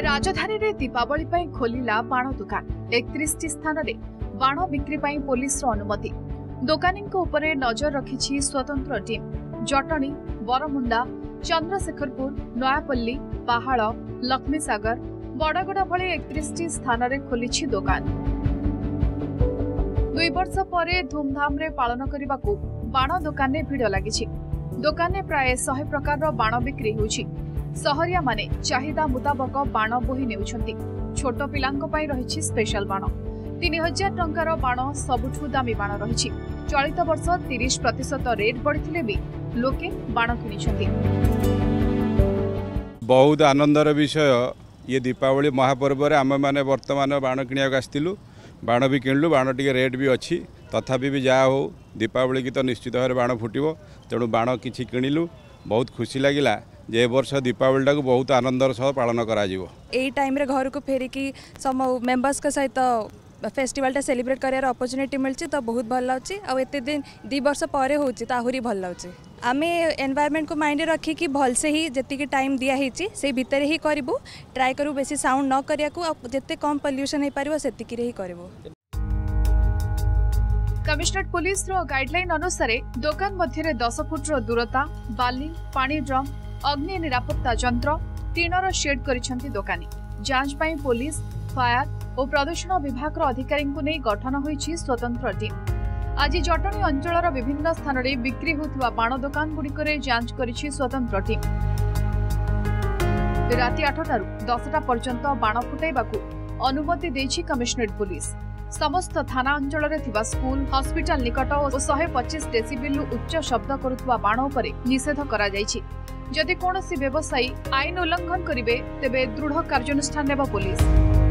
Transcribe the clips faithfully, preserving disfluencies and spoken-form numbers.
राजधानी रे दीपावली पई खोलिला बाण दुकान एकतीस टी स्थान रे बाण बिक्री पई पुलिस रो अनुमति दुकानी उपरे नजर रखिछि स्वतंत्र टीम जटणी बरमुंडा चंद्रशेखरपुर नयापल्ली पहाड़ लक्ष्मीसागर बड़गड़ा भली एकतीस टी स्थान रे खोलिछि दुकान दुई वर्ष परे धूमधाम रे पालन करने बाण दुकान में भिड़ लगी दुकान में प्राय सौ प्रकार बाण बिक्री होउछि सहरिया माने चाहिदा मुताबक बाण बोही नेउछंती छोट पिलांक पई रहिछि स्पेशल बाण तीन हजार टंकार बाण सबुठु दामी बाण रहिछि चलित वर्ष तीस प्रतिशत रेट बढ़िथिले भी लोके बाण किनिछंती। बहुत आनंदर विषय ये दीपावली महापर्व रे आम माने वर्तमान बाण किनिया आस्तिलु बाण भी किणलु बाण टिके रेट भी अच्छी तथापि भी जहाँ हो दीपावली की तो निश्चित भाव बाण फुटो तेणु बाण किछि किणिलु बहुत खुशी लगिला जे वर्ष दीपावली टाक बहुत आनंदर सह पालन करा जिवो। एई टाइम रे घर को फेरिकी सम मेंबर्स के सहित फेस्टिवल टा सेलिब्रेट करार अपॉर्चुनिटी मिलची तो बहुत भल लाउची आ एते दिन दी वर्ष परे होची तो आहुरी भल लाउची आमे एनवायरनमेंट को माइंड रखी कि भल से ही जति टाइम दिया हिची से भितर ही करिवु ट्राई करू बेसी साउंड न करिया को जते कम पोल्यूशन हे पारिवो सेतिकी रे ही करिवु। कमिश्नरेट पुलिस रो गाइडलाइन अनुसार दुकान मध्य दस फुट रो दूरता बाली पानी ड्रम अग्नि निरापत्ता यंत्र टीनर शेड करिसेंती दुकानी जांच पई पुलिस फायर और प्रदूषण विभाग अधिकारी को नहीं गठन होईछि स्वतंत्र टीम आज जटणी अंचल विभिन्न स्थान में बिक्री होता बाण दुकान गुड़िक जांच करिछि स्वतंत्र टीम राति आठटारू दसटा पर्यंत बाण फुटाइबाकू अनुमति देछि कमिश्नरेट पुलिस समस्त थाना अंचल में स्कूल हॉस्पिटल निकट और सौ पच्चीस डेसिबेल उच्च शब्द करुवा बाण उपरे निषेध करा जायछि जदि कोनोसी व्यवसायी आईन उल्लंघन करिवे तेबे दृढ़ कार्यानुष्ठान नेबा पुलिस।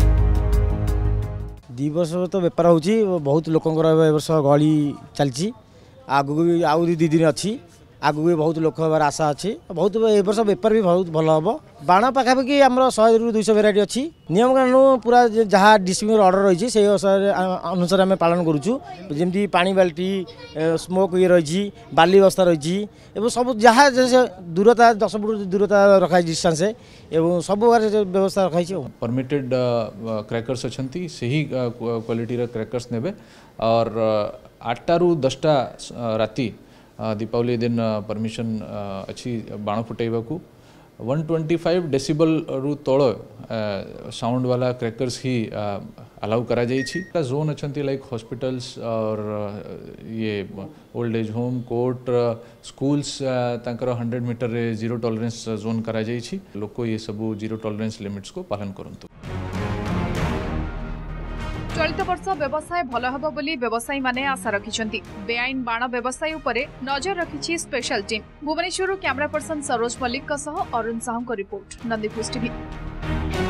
दी वर्ष तो बेपार होची बहुत लोकंकर वर्ष गहली चलची आगु भी आउ दी दिन अच्छी आगु भी बहुत लोक हबार आशा अच्छी बहुत ए वर्ष बेपार भी बहुत भल हम बाण पाखापाखि आम सौ रु दुई भेराइटी अच्छी नियम कानून पूरा जहाँ डिस्ट्रिक्ट ऑर्डर रही से अनुसार आम पालन करुचु जमी पानी बाल्टी स्मोक ये रही बाली व्यवस्था रही सब जहाँ दूरता दस फुट दूरता रखा डिस्टेंस एवं सब व्यवस्था रखाई परमिटेड क्रैकर्स अच्छा से ही क्वालिटी क्रैकर्स नेबे और आठटा रु दसटा राति दीपावली दिन परमिशन अच्छी बाण फुटाइबा को वन ट्वेंटी फाइव डेसिबल रु तल साउंड वाला क्रैकर्स ही अलाउ करा जाइछि जोन अच्छी लाइक हॉस्पिटल्स और ये old age home court schools तांकर हंड्रेड मीटर रे जीरो टॉलरेंस जोन करा जाइछि लोक ये सब जीरो टॉलरेंस लिमिट्स को पालन करंतु। चलित वर्ष व्यवसाय भल हबो बोली व्यवसायी माने आशा रखिछंती बेआईन बाण व्यवसायी उपरे नजर रखिछि special team. Bhubaneswar camera person Saroj Mallick सह अरुण साहू को रिपोर्ट नंदीपुर टीवी।